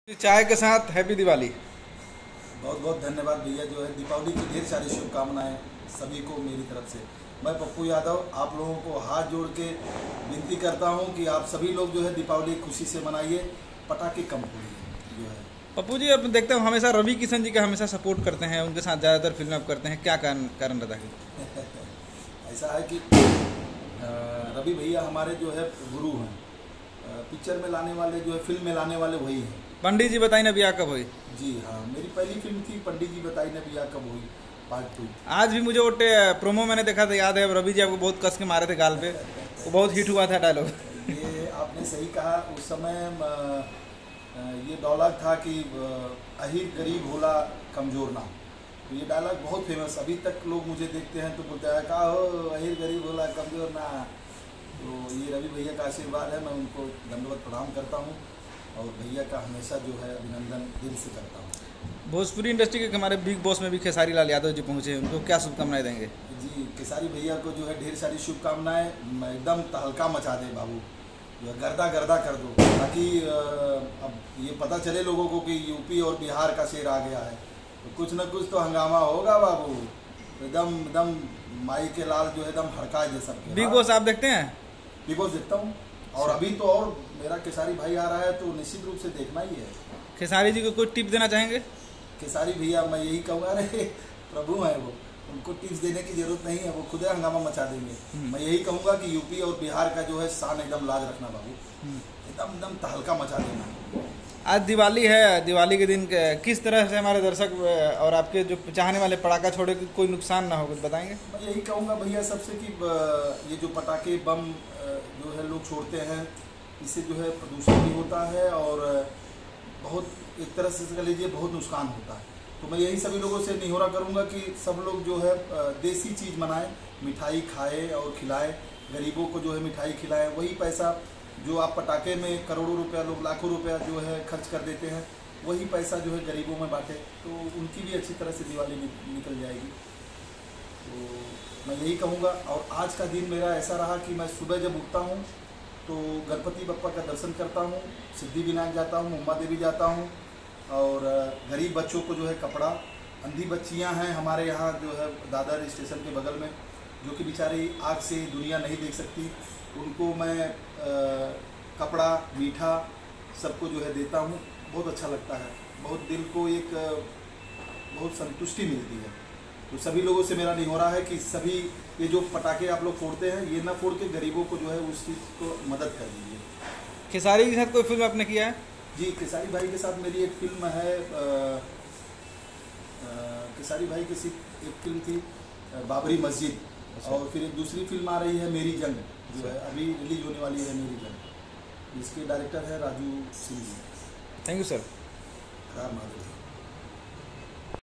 चाय के साथ हैप्पी दिवाली। बहुत बहुत धन्यवाद भैया। जो है दीपावली की ढेर सारी शुभकामनाएं सभी को मेरी तरफ से। मैं पप्पू यादव आप लोगों को हाथ जोड़ के विनती करता हूं कि आप सभी लोग जो है दीपावली खुशी से मनाइए, पटाखे कम फोड़िए। जो है पप्पू जी, अब देखते हैं हमेशा रवि किशन जी का हमेशा सपोर्ट करते हैं, उनके साथ ज़्यादातर फिल्म आप करते हैं, क्या कारण रहता है? ऐसा है कि रवि भैया हमारे जो है गुरु हैं, पिक्चर में लाने वाले जो है फिल्म में लाने वाले वही हैं। पंडित जी बताइए ना बिया कब हुई? जी हाँ, मेरी पहली फिल्म थी पंडित जी बताइए ना बिया कब हुई पार्ट 2। आज भी मुझे वो प्रोमो मैंने देखा था, याद है रवि जी आपको बहुत कस के मारे थे गाल पे, वो बहुत हिट हुआ था डायलॉग। ये आपने सही कहा। उस समय ये डायलॉग था कि अहीर गरीब होला कमजोर ना। तो ये डायलॉग बहुत फेमस, अभी तक लोग मुझे देखते हैं तो बोलते हैं कहा हो अहीर गरीब होला कमजोर ना। तो ये रवि भैया का आशीर्वाद है, मैं उनको दंडवत प्रणाम करता हूँ और भैया का हमेशा जो है अभिनंदन दिल से करता हूँ। भोजपुरी इंडस्ट्री के हमारे बिग बॉस में भी खेसारी लाल यादव जी पहुंचे, उनको क्या शुभकामनाएं देंगे? जी, खेसारी भैया को जो है ढेर सारी शुभकामनाएं। एकदम तहलका मचा दे बाबू, जो है गर्दा गर्दा कर दो, ताकि अब ये पता चले लोगों को कि यूपी और बिहार का शेर आ गया है, तो कुछ न कुछ तो हंगामा होगा बाबू। एकदम एकदम माई के लाल जो है एकदम हड़का दे सबके। बिग बॉस आप देखते हैं? बिग बॉस देखता हूँ, और अभी तो और मेरा खेसारी भाई आ रहा है तो निश्चित रूप से देखना ही है। खेसारी जी को कोई टिप देना चाहेंगे? खेसारी भैया मैं यही कहूँगा, अरे प्रभु है वो, उनको टिप्स देने की जरूरत नहीं है, वो खुद हंगामा मचा देंगे। मैं यही कहूँगा कि यूपी और बिहार का जो है शान एकदम लाज रखना बाबू, एकदम एकदम तहलका मचा देना। आज दिवाली है, दिवाली के दिन किस तरह से हमारे दर्शक और आपके जो चाहने वाले पटाखा छोड़े कि कोई नुकसान ना हो, कुछ बताएंगे? मैं यही कहूँगा भैया सबसे कि ये जो पटाखे बम जो है लोग छोड़ते हैं, इससे जो है प्रदूषण भी होता है और बहुत एक तरह से कह लीजिए बहुत नुकसान होता है। तो मैं यही सभी लोगों से निहोरा करूँगा कि सब लोग जो है देसी चीज़ बनाएं, मिठाई खाए और खिलाएं, गरीबों को जो है मिठाई खिलाएं। वही पैसा जो आप पटाखे में करोड़ों रुपया, लोग लाखों रुपया जो है खर्च कर देते हैं, वही पैसा जो है गरीबों में बांटे, तो उनकी भी अच्छी तरह से दिवाली निकल जाएगी। तो मैं यही कहूँगा। और आज का दिन मेरा ऐसा रहा कि मैं सुबह जब उठता हूँ तो गणपति बप्पा का दर्शन करता हूँ, सिद्धिविनायक जाता हूँ, मुंबा देवी जाता हूँ, और गरीब बच्चों को जो है कपड़ा, अंधी बच्चियाँ हैं हमारे यहाँ जो है दादर स्टेशन के बगल में, जो कि बेचारी आँख से दुनिया नहीं देख सकती, उनको मैं कपड़ा, मीठा सबको जो है देता हूँ। बहुत अच्छा लगता है, बहुत दिल को एक बहुत संतुष्टि मिलती है। तो सभी लोगों से मेरा निहोरा है कि सभी ये जो पटाखे आप लोग फोड़ते हैं, ये ना फोड़ के गरीबों को जो है उस चीज़ को मदद कर दीजिए। खेसारी के साथ कोई फिल्म आपने किया है? जी, खेसारी भाई के साथ मेरी एक फिल्म है, खेसारी भाई की एक फिल्म थी बाबरी मस्जिद। अच्छा। और फिर एक दूसरी फिल्म आ रही है मेरी जंग, जो है अभी रिलीज होने वाली है, मेरी जंग। इसके डायरेक्टर है Raju Singh ji. Thank you sir. हर महादेव।